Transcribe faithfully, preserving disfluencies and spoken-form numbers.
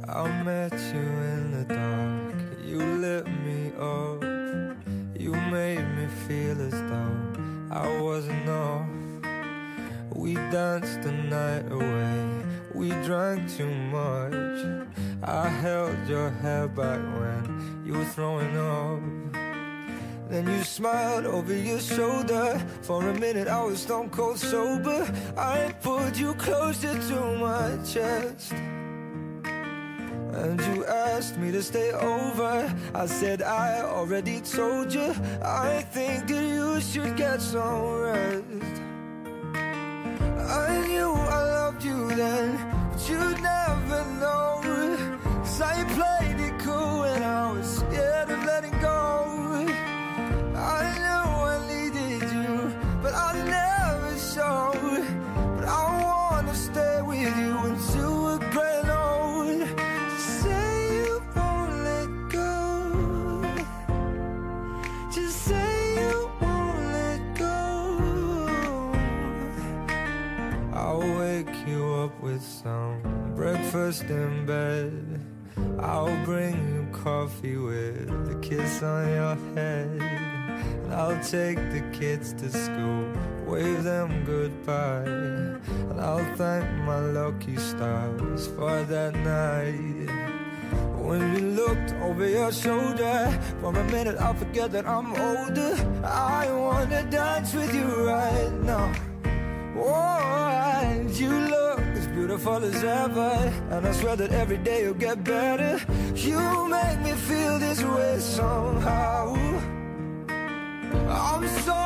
I met you in the dark, you lit me up. You made me feel as though I wasn't off. We danced the night away, we drank too much. I held your hair back when you were throwing up. Then you smiled over your shoulder. For a minute I was stone cold sober. I pulled you closer to my chest, and you asked me to stay over. I said I already told you, I think that you should get some rest. I knew I loved you then, but you'd never know. 'Cause I played it cool when I was scared of letting go. I knew I needed you, but I never showed. But I wanna stay with you until we're gray and old. Just say you won't let go. Just say you won't let go. I'll wake you up with some breakfast in bed. I'll bring you coffee with a kiss on your head. And I'll take the kids to school, wave them goodbye. And I'll thank my lucky stars for that night. When you looked over your shoulder, for a minute I forget that I'm older. I wanna dance with you right now. Oh, and you look as beautiful as ever, and I swear that every day you'll get better. You make me feel this way somehow. I'm so